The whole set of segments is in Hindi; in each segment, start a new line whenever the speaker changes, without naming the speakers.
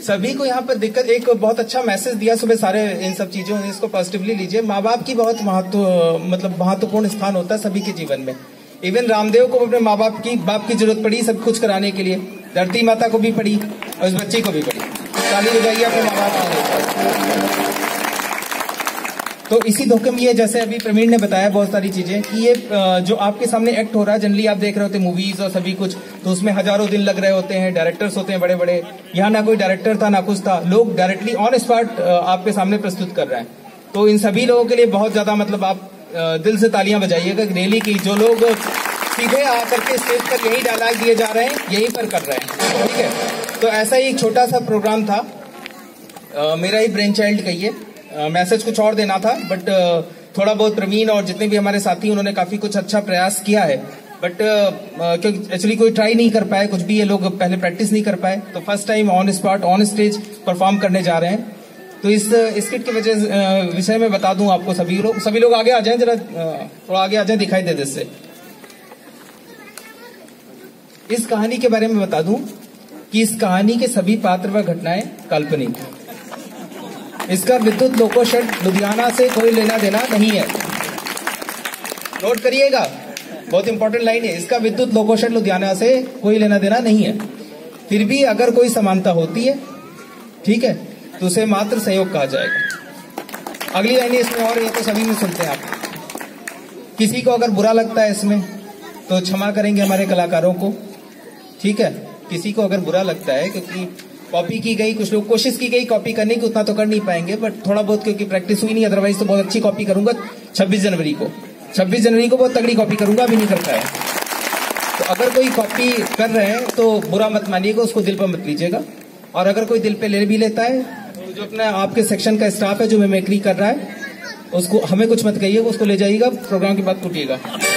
सभी को यहाँ पर दिक्कत, एक बहुत अच्छा मैसेज दिया सुबह सारे इन सब चीजों ने, इसको पॉजिटिवली लीजिए। माँ बाप की बहुत महत्वपूर्ण स्थान होता है सभी के जीवन में। इवन रामदेव को अपने माँ बाप की जरूरत पड़ी सब कुछ कराने के लिए, धरती माता को भी पड़ी और उस बच्ची को भी पड़ी। ताली बजाइए अपने माँ बाप को। तो इसी धोखे में ये, जैसे अभी प्रवीण ने बताया बहुत सारी चीजें कि ये जो आपके सामने एक्ट हो रहा है, जनरली आप देख रहे होते हैं मूवीज और सभी कुछ, तो उसमें हजारों दिन लग रहे होते हैं, डायरेक्टर्स होते हैं बड़े बड़े। यहाँ ना कोई डायरेक्टर था ना कुछ था, लोग डायरेक्टली ऑन स्पॉट आपके सामने प्रस्तुत कर रहे हैं। तो इन सभी लोगों के लिए बहुत ज्यादा आप दिल से तालियां बजाइएगा रियली की, जो लोग सीधे आकर के स्टेज पर यही डायलॉग दिए जा रहे हैं, यहीं पर कर रहे हैं। ठीक है, तो ऐसा ही एक छोटा सा प्रोग्राम था, मेरा ही ब्रेन चाइल्ड कहिए। मैसेज कुछ और देना था, बट थोड़ा बहुत प्रवीण और जितने भी हमारे साथी उन्होंने काफी कुछ अच्छा प्रयास किया है, बट क्योंकि एक्चुअली कोई ट्राई नहीं कर पाए कुछ भी, ये लोग पहले प्रैक्टिस नहीं कर पाए, तो first time on spot on stage perform करने जा रहे हैं। तो इस स्किट के विषय में बता दूं आपको, सभी लोग आगे आ जाएं, जरा थोड़ा आगे आ जाएं, दिखाई दे इससे। इस कहानी के बारे में बता दूं कि इस कहानी के सभी पात्र व घटनाएं काल्पनिक। इसका विद्युत लोको शेड लुधियाना से कोई लेना देना नहीं है। नोट करिएगा, बहुत इंपॉर्टेंट लाइन है, इसका विद्युत लोको शेड लुधियाना से कोई लेना देना नहीं है। फिर भी अगर कोई समानता होती है, ठीक है, तो उसे मात्र संयोग कहा जाएगा। अगली लाइन इसमें और, ये तो सभी में सुनते हैं आप। किसी को अगर बुरा लगता है इसमें तो क्षमा करेंगे हमारे कलाकारों को, ठीक है। किसी को अगर बुरा लगता है, क्योंकि कॉपी की गई, कुछ लोग कोशिश की गई कॉपी करने की, उतना तो कर नहीं पाएंगे, बट थोड़ा बहुत क्योंकि प्रैक्टिस हुई नहीं, अदरवाइज तो बहुत अच्छी कॉपी करूंगा 26 जनवरी को बहुत तगड़ी कॉपी करूंगा, अभी नहीं करता है। तो अगर कोई कॉपी कर रहे हैं तो बुरा मत मानिएगा, उसको दिल पर मत लीजिएगा। और अगर कोई दिल पे ले भी लेता है, तो जो अपना आपके सेक्शन का स्टाफ है जो मिमिक्री कर रहा है, उसको हमें कुछ मत कहिएगा, उसको ले जाइएगा, प्रोग्राम के बाद टूटिएगा।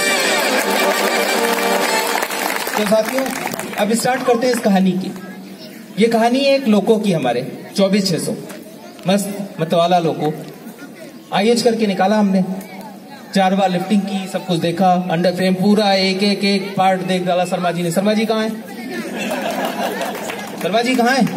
तो साथियों, अब स्टार्ट करते हैं इस कहानी की। ये कहानी है एक लोको की, हमारे 24-600 मस्त मतवाला लोको। आईएच करके निकाला हमने, 4 बार लिफ्टिंग की, सब कुछ देखा, अंडर फ्रेम पूरा एक पार्ट देख डाला शर्मा जी ने। शर्मा जी कहाँ है? शर्मा जी कहाँ है?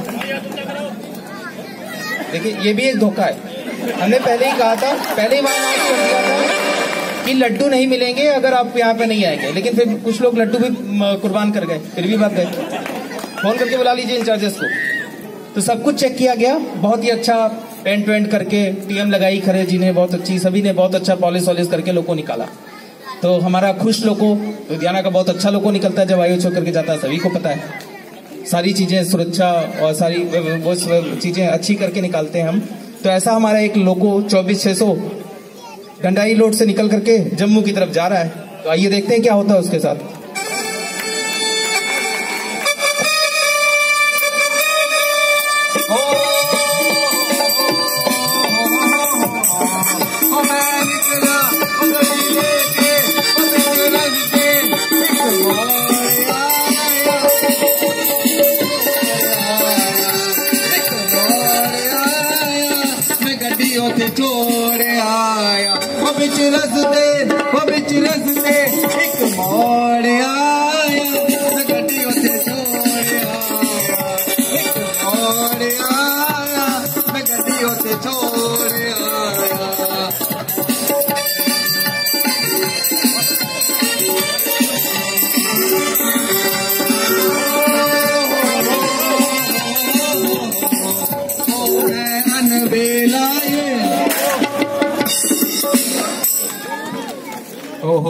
देखिए, ये भी एक धोखा है। हमने पहले ही कहा था, पहले ही वहां कर दिया था कि लड्डू नहीं मिलेंगे अगर आप यहाँ पे नहीं आएंगे, लेकिन फिर कुछ लोग लड्डू भी कुर्बान कर गए, फिर भी भाग गए। फोन करके बुला लीजिए इंचार्जेस को। तो सब कुछ चेक किया गया, बहुत ही अच्छा पेंट वेंट करके, टीएम लगाई खरे जी ने, बहुत अच्छी, सभी ने बहुत अच्छा पॉलिश वॉलिश करके लोको निकाला। तो हमारा खुश लोको, लुधियाना का बहुत अच्छा लोको निकलता है जब आईएच होकर के जाता है, सभी को पता है। सारी चीजें सुरक्षा और सारी वो चीजें अच्छी करके निकालते हैं हम। तो ऐसा हमारा एक लोको 24-600 गंडाई रोड से निकल करके जम्मू की तरफ जा रहा है। तो आइए देखते हैं क्या होता है उसके साथ।
एक मोड़ आया, गड्डी उसे छोड़ आया, एक मोड़ आया, मैं गड्डी उसे छोड़ आया। अनबेलाए
ओहो,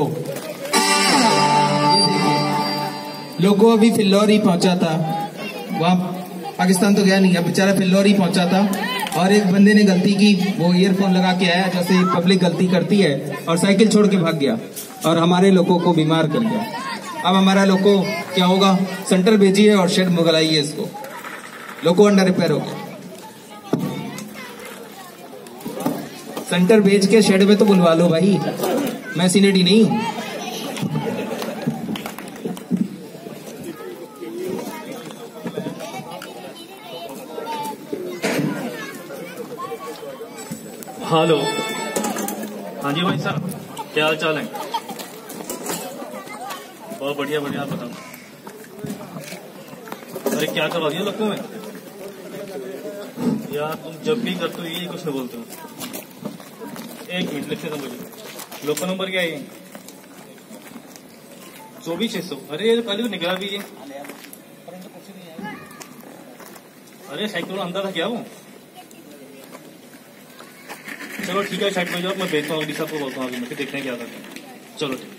लोगों अभी फिल्लौर ही पहुंचा था, वहां पाकिस्तान तो गया नहीं, अब बेचारा फिल्लौर ही पहुंचा था। और एक बंदे ने गलती की, वो ईयरफोन लगा के आया, जैसे पब्लिक गलती करती है, और साइकिल छोड़ के भाग गया और हमारे लोगों को बीमार कर गया। अब हमारा लोगों क्या होगा, सेंटर भेजिए और शेड मंगवाइए इसको। लोगों अंडर रिपेयर हो गया, सेंटर भेज के शेड में तो बुलवा लो भाई, मैं सीनेडी नहीं हूं।
हेलो, हाँ जी भाई साहब, क्या हाल चाल है? बहुत बढ़िया बढ़िया, आप बताओ। अरे क्या करवा दिया लोगों में? यार तुम जब भी करते हो यही कुछ नहीं बोलते हो। एक मिनट लिखते था मुझे। लोको नंबर क्या है ये? 24,600। अरे ये तो पहले तो निकला भी ये। अरे साइड को अंदर था क्या वो? चलो ठीक है, साइड पे जाओ, मैं भेजता हूँ अगली साहब को बोलता हूँ, आगे देखते हैं क्या करते हैं। चलो ठीक।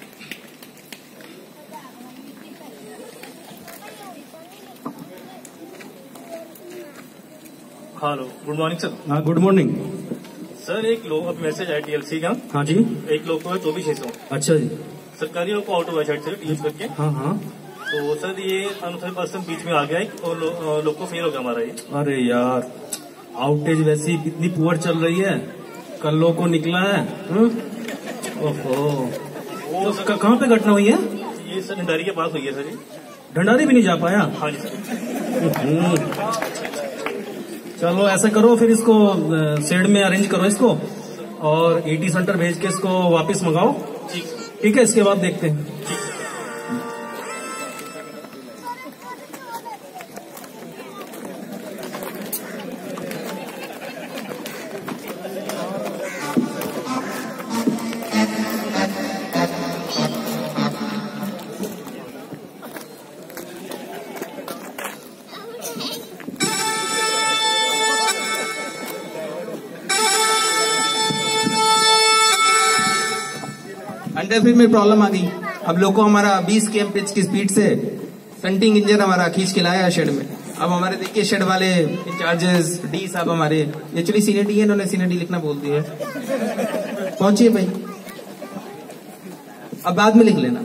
Hello, good morning sir.
हाँ गुड मॉर्निंग
सर एक लोग अब मैसेज आया TLC का।
हाँ जी।
एक लोग को है 24,600।
अच्छा जी।
सरकारी लोग को आउट हुआ साइड से यूज करके।
हाँ हाँ।
तो सर ये अनऑथराइज्ड पर्सन बीच में आ गया है और लोग को फेल हो गया हमारा ये।
अरे यार आउटेज वैसी इतनी पुअर चल रही है, कल लोग को निकला है। ओहो,
वो
तो कहाँ पे घटना हुई है?
ये सर ढंडारी के पास हुई है सर ये।
ढंडारी भी नहीं जा पाया?
हाँ जी सर।
चलो ऐसा करो फिर, इसको शेड में अरेंज करो इसको और ET सेंटर भेज के इसको वापस मंगाओ। ठीक है, इसके बाद देखते हैं।
अंडरफीट में प्रॉब्लम आ गई। अब लोको हमारा 20 km पिच की स्पीड से फ्रंटिंग इंजन हमारा खींच के लाया शेड में। अब हमारे देखिए शेड वाले इंचार्जेस डी साहब हमारे, एक्चुअली सीनियर डी है, इन्होंने सीनियर डी लिखना बोल दिया है। पहुंचिए भाई, अब बाद में लिख लेना।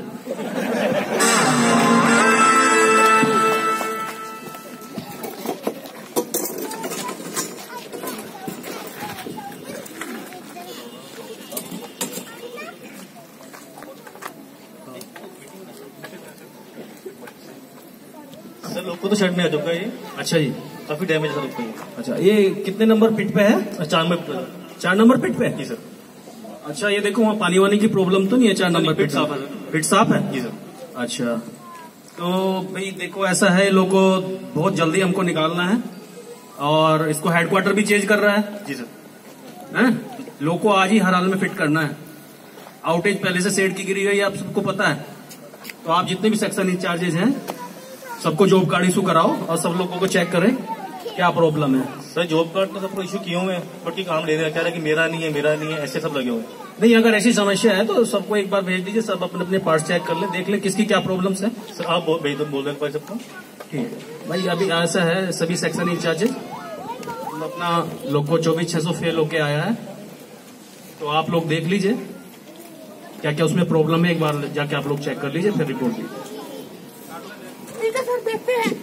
सर लोग को तो शर्ट में आ चुका है ये।
अच्छा जी।
काफी डैमेज है सर उसको।
अच्छा ये कितने नंबर पिट पे है?
4 में
4 नंबर पिट पे?
जी सर।
अच्छा ये देखो वहाँ पानी वानी की प्रॉब्लम तो नहीं है? 4 नंबर
पिट साफ है।
पिट साफ है?
जी सर।
अच्छा तो भाई देखो ऐसा है, लोगों को बहुत जल्दी हमको निकालना है और इसको हेडक्वार्टर भी चेंज कर रहा है।
जी सर।
लोग को आज ही हर हाल में फिट करना है। आउटेज पहले से सेट की गिरी हुई है, आप सबको पता है। तो आप जितने भी सेक्शन इंचार्जेज हैं सबको जॉब कार्ड इशू कराओ और सब लोगों को चेक करें क्या प्रॉब्लम है।
सर जॉब कार्ड तो सबको इशू किए हुए हैं, बट ये काम ले रहे हैं, कह रहे हैं कि मेरा नहीं है, मेरा नहीं है, ऐसे सब लगे हुए हैं।
नहीं, अगर ऐसी समस्या है तो सबको एक बार भेज दीजिए, सब अपने अपने पार्ट चेक कर ले, देख ले किसकी क्या प्रॉब्लम्स है।
सर आप भेज दो, बोल रहे हैं सबको।
ठीक है भाई, अभी ऐसा है सभी सेक्शन इंचार्जेज अपना लोग को 24,600 फेल होके आया है, तो आप लोग देख लीजिए क्या क्या उसमें प्रॉब्लम है, एक बार जाके आप लोग चेक कर लीजिए फिर रिपोर्ट दीजिए।
ठीक है सर, देखते हैं।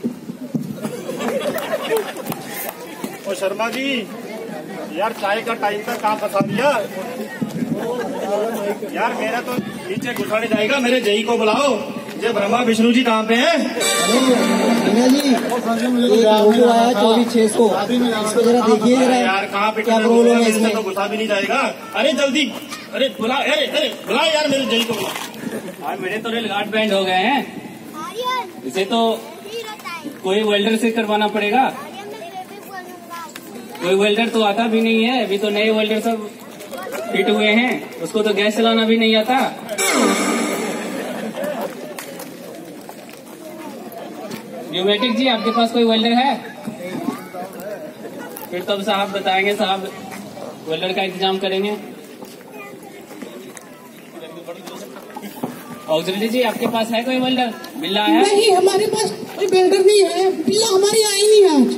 ओ शर्मा जी, यार चाय का टाइम का कहाँ फंसा दिया यार, मेरा तो नीचे घुसाने जाएगा। मेरे जई को बुलाओ। ये ब्रह्मा विष्णु जी कहाँ पे हैं?
भैया जी एक लोगो आया 24,600, इसको जरा देखिए जरा
यार कहाँ पे
क्या प्रॉब्लम है इसमें।
तो घुसा भी नहीं जाएगा। अरे जल्दी, अरे बुला, अरे बुला यार, मेरे जई को बुला।
और मेरे तो रेल गार्ड बैंड हो गए हैं, इसे तो कोई वेल्डर से करवाना पड़ेगा। कोई वेल्डर तो आता भी नहीं है, अभी तो नए वेल्डर सब फिट हुए हैं, उसको तो गैस चलाना भी नहीं आता। न्यूमेटिक जी आपके पास कोई वेल्डर है? फिर तब साहब बताएंगे, साहब वेल्डर का इंतजाम करेंगे। ऑक्सिलरी जी आपके पास है कोई वेल्डर? बिल्ला है?
नहीं, हमारे पास कोई बिल्डर नहीं है, बिल्ला हमारी आई नहीं आज।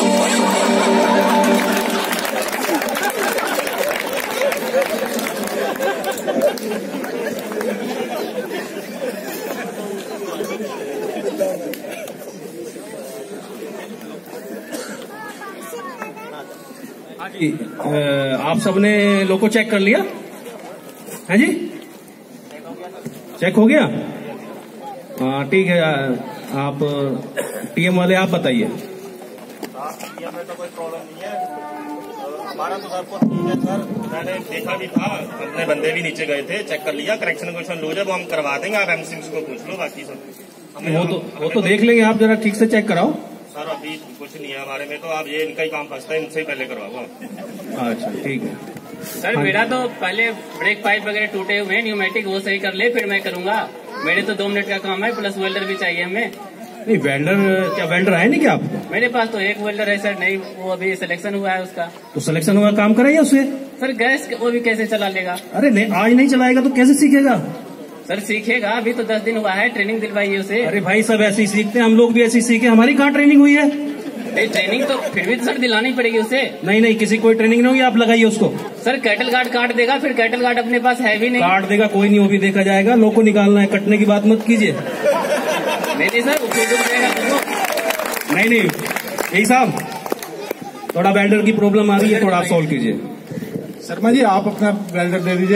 जी आप सबने लोको चेक कर लिया है जी? चेक हो गया? हाँ ठीक है, आप TM वाले आप बताइए।
में तो कोई प्रॉब्लम नहीं है, हमारा तो सबको ठीक है सर। मैंने देखा भी था, अपने बंदे भी नीचे गए थे, चेक कर लिया। करेक्शन लूज है वो हम करवा देंगे, आप MC को पूछ लो। बाकी सब
वो तो देख लेंगे, आप जरा ठीक से चेक कराओ।
सर अभी कुछ नहीं है हमारे में, तो आप ये इनका ही काम फंसता है, इनसे ही पहले करवाऊंगा।
अच्छा ठीक है
सर मेरा तो पहले ब्रेक पाइप वगैरह टूटे हुए हैं, न्यूमेटिक वो सही कर ले फिर मैं करूंगा। मेरे तो 2 मिनट का काम है, प्लस वेल्डर भी चाहिए हमें।
नहीं वेल्डर, क्या वेल्डर है नहीं क्या आपको?
मेरे पास तो एक वेल्डर है सर, नहीं वो अभी सिलेक्शन हुआ है उसका।
तो सिलेक्शन हुआ काम कराइए उससे।
सर गैस वो भी कैसे चला लेगा?
अरे नहीं, आज नहीं चलाएगा तो कैसे सीखेगा?
सर सीखेगा, अभी तो 10 दिन हुआ है, ट्रेनिंग दिलवाइए उसे।
अरे भाई सब ऐसे ही सीखते हैं, हम लोग भी ऐसे ही सीखे, हमारी कहाँ ट्रेनिंग हुई है?
ट्रेनिंग तो फिर भी सर दिलानी पड़ेगी उसे।
नहीं किसी कोई ट्रेनिंग नहीं होगी, आप लगाइए उसको।
सर कैटल गार्ड काट देगा, फिर कैटल गार्ड अपने पास है भी नहीं।
काट देगा कोई नहीं, वो भी देखा जाएगा, लोग को निकालना है, कटने की बात मत कीजिए।
नहीं सर वो फिर डूब जाएगा तुमको।
नहीं यही साहब थोड़ा वेल्डर की प्रॉब्लम आ रही है, थोड़ा आप सॉल्व कीजिए।
शर्मा जी आप अपना वेल्डर दे दीजिए।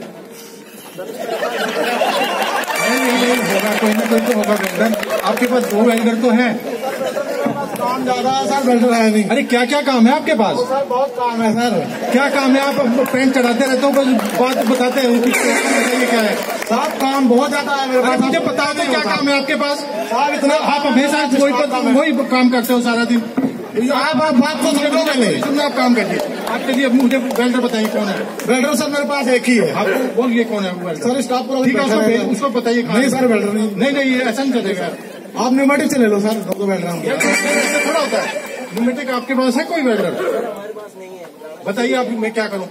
नहीं होगा, कोई ना कोई तो होगा वेल्डर। आपके पास 2 वेल्डर तो है।
काम ज्यादा है सर, वेल्डर है नहीं।
अरे क्या क्या काम है आपके पास?
सर बहुत काम है सर।
क्या काम है? आप पेंट चढ़ाते रहते हो, बस बात बताते हो, बताइए क्या है?
साहब काम बहुत ज्यादा है मेरे पास।
मुझे पता है क्या काम है आपके पास?
साहब इतना
आप हमेशा वही काम करते हो सारा दिन।
आप बात को समझो पहले।
सुनना, आप काम करिए। आप चलिए मुझे वेल्डर बताइए कौन है
वेल्डर? सर मेरे पास एक ही है।
आपको बोलिए कौन है वेल्डर?
सर स्टाफ पूरा
ठीक है, उसको बताइए।
नहीं सर वेल्डर नहीं।
नहीं ऐसा नहीं चलेगा।
आप न्यूमेटिक से ले लो सर, 2 वेल्डर होंगे।
ऐसा थोड़ा होता है। न्यूमेटिक आपके पास है कोई वेल्डर? बताइए आप, मैं क्या करूं?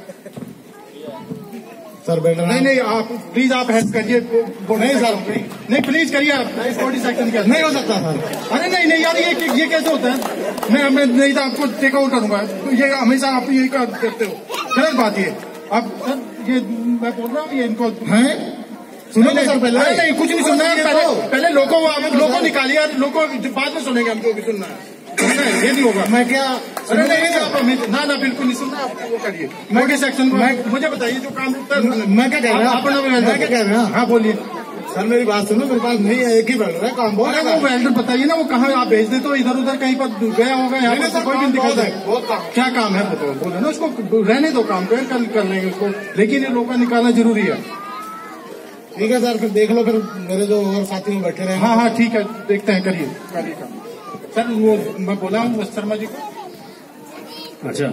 सर वेल्डर
नहीं आप प्लीज आप हेल्प करिए।
नहीं सर
नहीं प्लीज करिए आप। 40 सेकंड क्या
नहीं हो सकता सर।
अरे नहीं यार, ये कैसे होता है? मैं नहीं तो आपको टेक आउट करूंगा। ये हमेशा आप यही करते हो, गलत बात ये। आप सर ये मैं बोल रहा हूँ, ये इनको
है सुनो तो सर पहले।
नहीं कुछ नहीं सुनना है, पहले लोगों निकालिए, लोगों बाद में सुनेंगे, हमको भी सुनना है। ये नहीं होगा।
मैं क्या?
अरे नहीं आप ना बिल्कुल नहीं सुनना, आप वो करिए। मोटे सेक्शन में मुझे बताइए जो काम रुकता है।
मैं क्या कह रहा हूँ? मैं क्या कह रहा हूँ?
हाँ बोलिए
सर मेरी बात सुनो, मेरे पास नहीं है, एक ही वेल्डर है, काम बहुत
है। वो वेल्डर बताइए ना, वो कहाँ आप भेज देते हो? इधर उधर कहीं पर गया होगा, यहाँ पर कोई भी दिक्कत है। क्या काम है बोलो ना, उसको रहने दो, काम कर लेंगे उसको, लेकिन ये लोग का निकालना जरूरी है।
ठीक है सर, फिर देख लो, फिर मेरे जो और साथी में बैठे रहे।
हाँ ठीक है, देखते हैं, करिए काम। सर वो मैं बोला हूँ शर्मा जी को।
अच्छा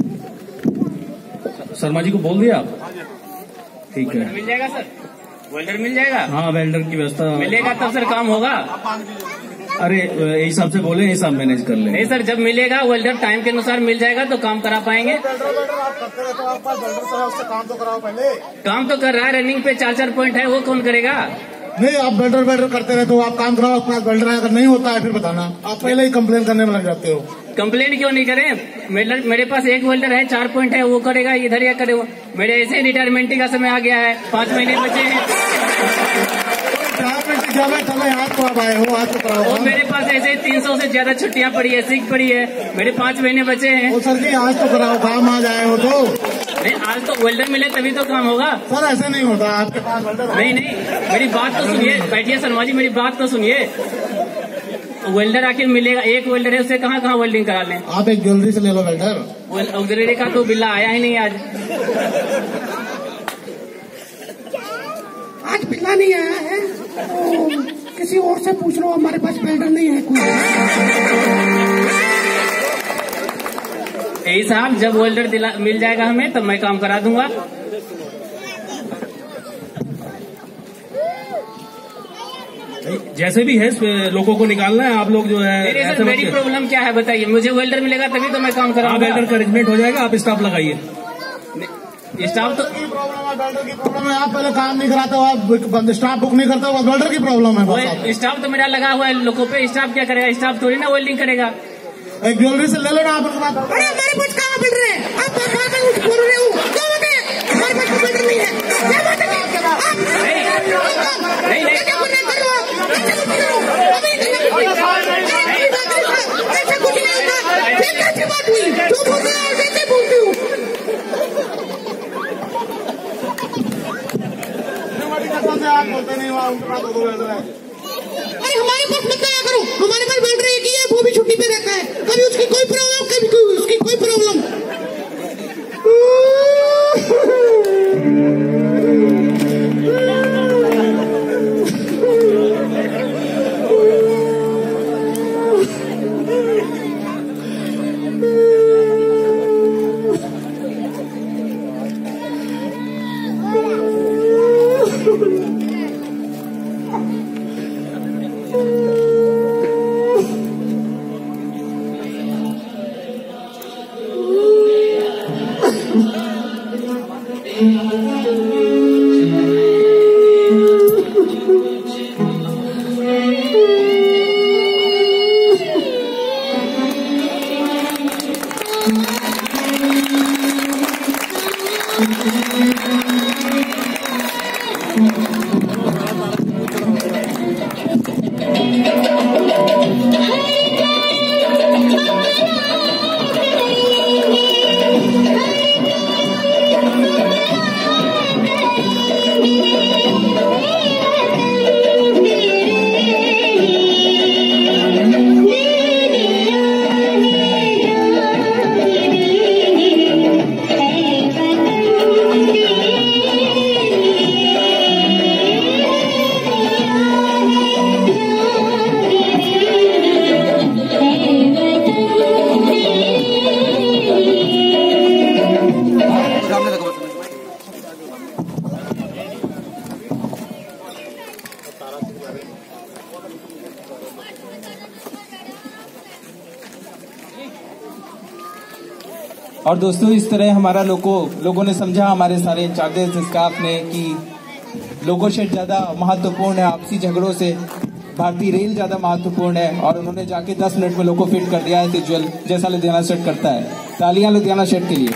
शर्मा जी को बोल दिया आप? ठीक है,
मिल जाएगा सर, वेल्डर मिल जाएगा।
हाँ वेल्डर की व्यवस्था
मिलेगा तब सर काम होगा।
अरे यही हिसाब से बोले, यही सब मैनेज कर लेंगे।
नहीं सर, जब मिलेगा वेल्डर टाइम के अनुसार मिल जाएगा तो काम करा पाएंगे।
आप करते रहते हो, आपका वेल्डर से है, उससे काम तो कराओ पहले।
काम तो कर रहा है, रनिंग पे 4 पॉइंट है, वो कौन करेगा?
नहीं आप वेल्डर करते रहते हो, आप काम कराओ, अपना वेल्डर है, अगर नहीं होता है फिर बताना। आप पहले ही कंप्लेन करने में लग जाते हो।
कंप्लेन क्यों नहीं करें? मेरे पास एक वेल्डर है, 4 पॉइंट है, वो करेगा, इधर या करे। मेरे ऐसे रिटायरमेंट का समय आ गया है, 5 महीने बचे हैं।
आज तो आप आए हो, आज तो कराओ।
और मेरे पास ऐसे 300 से ज्यादा छुट्टियां पड़ी है, सिक पड़ी है, मेरे 5 महीने बचे हैं।
ओ सर जी आज तो कराओ, काम आज आए हो तो।
नहीं आज तो वेल्डर मिले तभी तो काम होगा
सर। ऐसे नहीं होता, आपके पास वेल्डर
नहीं मेरी बात तो सुनिए, बैठिए शर्मा जी, मेरी बात तो सुनिए। वेल्डर आखिर मिलेगा, एक वेल्डर है, उससे कहाँ वेल्डिंग करा लें?
आप एक ज्वेलरी से ले लो वेल्डर।
ऑक्सिलरी का तो बिल्ला आया ही नहीं आज
बिल्ला नहीं आया है, तो किसी और से पूछ लो, हमारे पास वेल्डर नहीं है कोई।
यही साहब, जब वेल्डर मिल जाएगा हमें तब मैं काम करा दूंगा।
जैसे भी है लोगों को निकालना है, आप लोग जो है।
सर मेरी प्रॉब्लम क्या है बताइए? मुझे वेल्डर मिलेगा तभी तो मैं काम कराऊंगा।
वेल्डर का अरेंजमेंट हो जाएगा, आप स्टाफ लगाइए।
स्टाफ तो
प्रॉब्लम है, वेल्डर की प्रॉब्लम है। आप पहले काम नहीं कराते हो, आप स्टाफ बुक नहीं करते हो, वेल्डर की प्रॉब्लम है।
स्टाफ तो मेरा लगा हुआ है लोगों पे, स्टाफ क्या करेगा? स्टाफ थोड़ी ना वेल्डिंग करेगा।
एक ज्वेलरी से ले लो ना आप।
अरे हमारे पास कहाँ मिल रहे हैं? आप बोल रहे हो क्या बात है? हमारे पास वेल्डर नहीं है, क्या बात है? ऐसा कुछ नहीं होता, कैसी बात हुई? जो बोल रहे हो वैसे बोलती हूँ।
आप बोलते नहीं, वहाँ उनके पास 2 वेल्डर है।
अरे हमारे पास मत आया करो, हमारे पास वेल्डर एक ही है, वो भी छुट्टी पे रहता है। कभी उसकी कोई प्रॉब्लम, कभी उसकी कोई प्रॉब्लम।
और दोस्तों इस तरह हमारा लोगों ने समझा, हमारे सारे इंचार्जेस स्टाफ ने, कि लोको शेड ज्यादा महत्वपूर्ण है आपसी झगड़ों से, भारतीय रेल ज्यादा महत्वपूर्ण है, और उन्होंने जाके 10 मिनट में लोको फिट कर दिया है विजुअल, जैसा लुधियाना शेड करता है। तालियां लुधियाना शेड के लिए।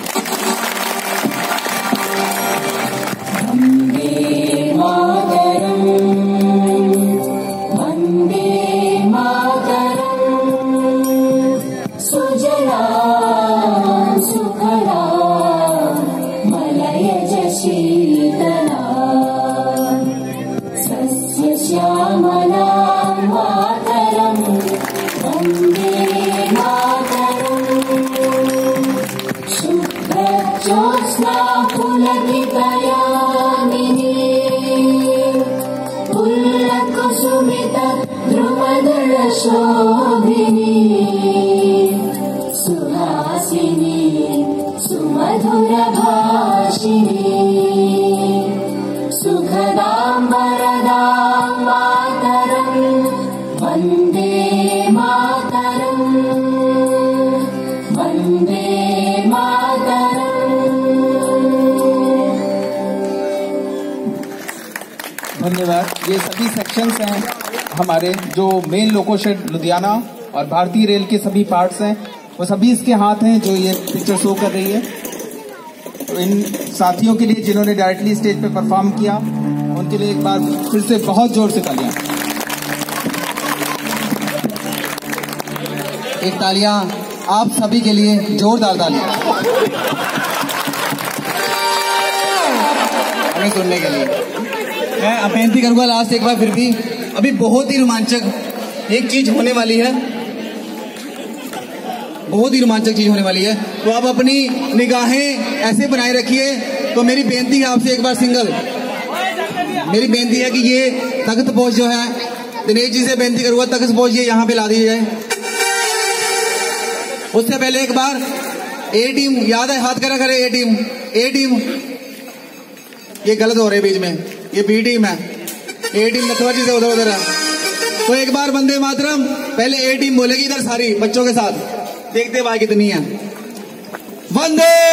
धन्यवाद। ये सभी सेक्शंस हैं हमारे, जो मेन लोको शेड लुधियाना और भारतीय रेल के सभी पार्ट्स हैं, वो सभी इसके हाथ हैं जो ये पिक्चर शो कर रही है। तो इन साथियों के लिए जिन्होंने डायरेक्टली स्टेज पे परफॉर्म किया, उनके लिए एक बार फिर से बहुत जोर से तालियां।
एक तालियां आप सभी के लिए, जोरदार तालियां हमें सुनने के लिए। मैं बेनती करूंगा लास्ट एक बार फिर भी, अभी बहुत ही रोमांचक एक चीज होने वाली है, बहुत ही रोमांचक चीज होने वाली है। तो आप अपनी निगाहें ऐसे बनाए रखिए। तो मेरी बेनती है आपसे एक बार सिंगल, मेरी बेनती है कि ये तख्त पोष जो है, दिनेश जी से बेनती करूंगा तख्त पोष ये यहाँ पे ला दी जाए। उससे पहले एक बार ए टीम, याद है, हाथ करा करे ए टीम, ए टीम, ये गलत हो रहे हैं बीच में, ये बी टीम है, ए टीम नथवाजी से उधर है। तो एक बार वंदे मातरम, पहले ए टीम बोलेगी इधर सारी बच्चों के साथ, देखते भाई कितनी है। वंदे